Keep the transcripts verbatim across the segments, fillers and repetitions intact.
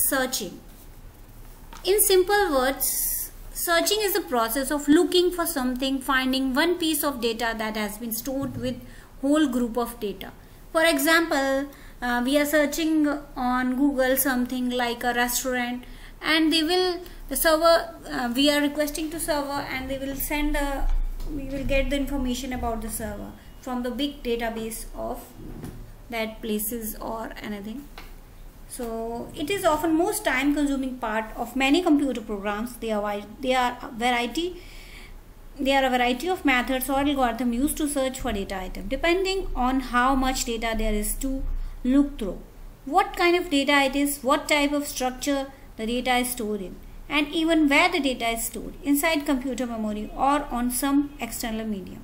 searching. In simple words, searching is the process of looking for something, finding one piece of data that has been stored with whole group of data. For example, uh, we are searching on Google something like a restaurant, and they will the server uh, we are requesting to server, and they will send a we will get the information about the server from the big database of that places or anything. So it is often most time consuming part of many computer programs. They are they are a variety they are a variety of methods or algorithms used to search for data item, depending on how much data there is to look through, what kind of data it is, what type of structure the data is stored in, and even where the data is stored, inside computer memory or on some external medium.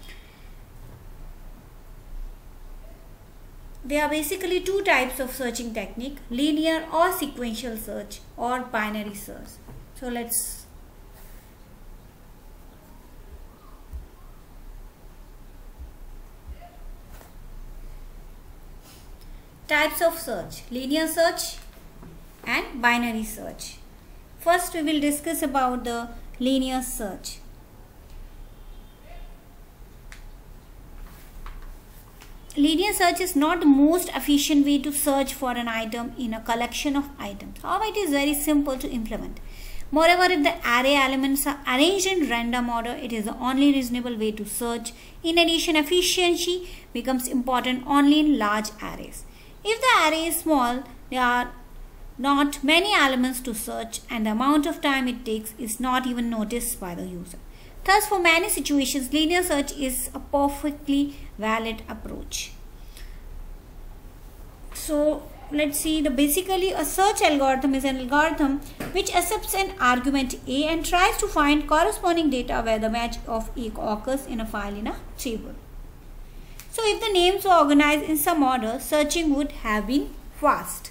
There are basically two types of searching technique: linear or sequential search, or binary search. So let's types of search: linear search and binary search. First we will discuss about the linear search. Linear search is not the most efficient way to search for an item in a collection of items. However, it is very simple to implement. Moreover, if the array elements are arranged in random order, it is the only reasonable way to search. In addition, efficiency becomes important only in large arrays. If the array is small, there are not many elements to search, and the amount of time it takes is not even noticed by the user. Thus, for many situations, linear search is a perfectly valid approach. So, let's see. The basically a search algorithm is an algorithm which accepts an argument A and tries to find corresponding data where the match of A occurs in a file in a table. So, if the names were organized in some order, searching would have been fast.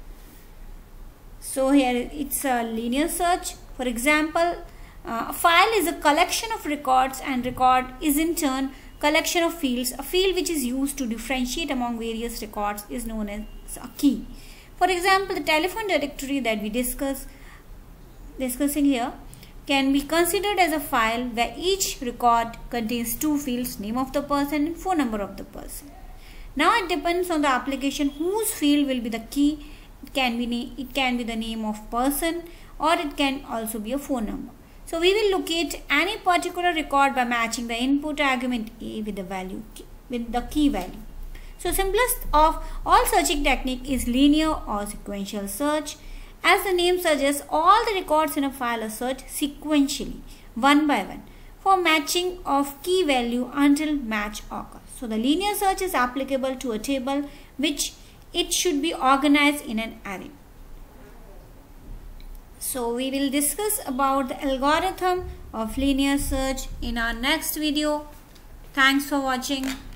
So, here it's a linear search. For example, Uh, a file is a collection of records, and record is in turn collection of fields. A field which is used to differentiate among various records is known as a key. For example, the telephone directory that we discuss discussing here can be considered as a file where each record contains two fields: name of the person and phone number of the person. Now it depends on the application whose field will be the key. It can be it can be the name of person, or it can also be a phone number. So we will locate any particular record by matching the input argument A with the value with the key value. So simplest of all searching technique is linear or sequential search. As the name suggests, all the records in a file are searched sequentially, one by one, for matching of key value until match occurs. So the linear search is applicable to a table which it should be organized in an array. So we will discuss about the algorithm of linear search in our next video. Thanks for watching.